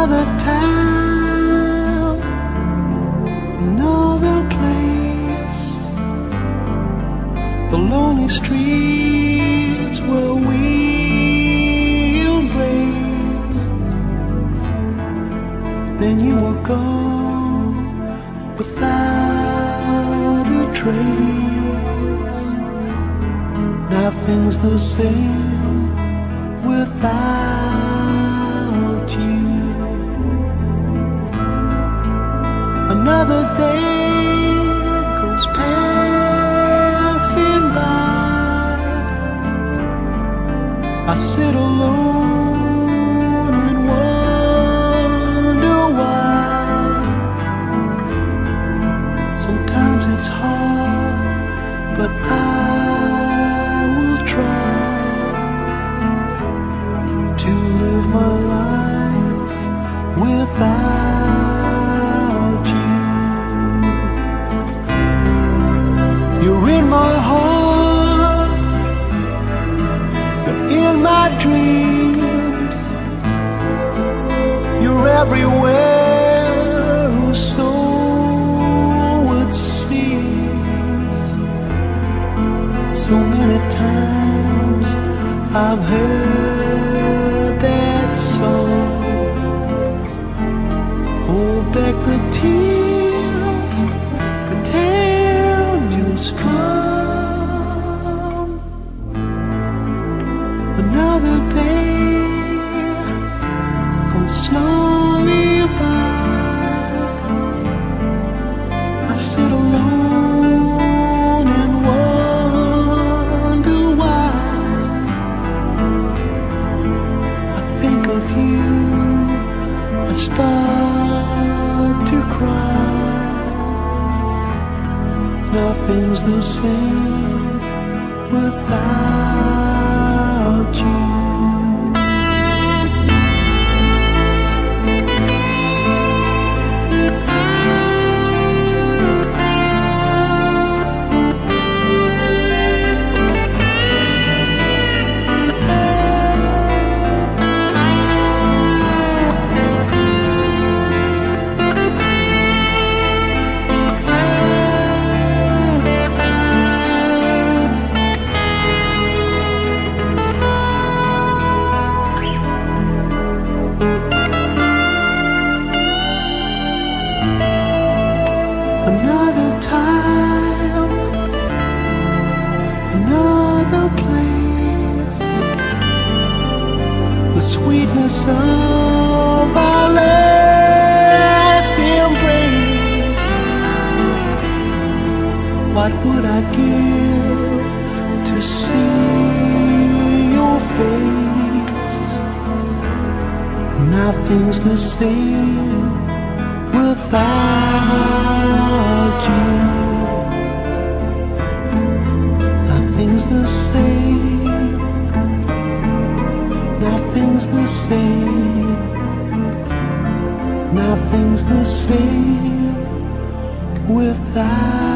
Another town, another place, the lonely streets where we embraced. Then you were gone without a trace. Nothing's the same without you. Another day goes passing by. I sit alone and wonder why. Sometimes it's hard, but I will try to live my life without you. You're in my heart, you're in my dreams, you're everywhere, or so it seems. So many times I've heard that song. Hold back the tears, pretend you're strong. Another day comes slowly by. I sit alone and wonder why. I think of you, I start to cry. Nothing's the same without you. Another time, another place, the sweetness of our last embrace. What would I give to see your face? Nothing's the same without you. Nothing's the same. Nothing's the same. Nothing's the same without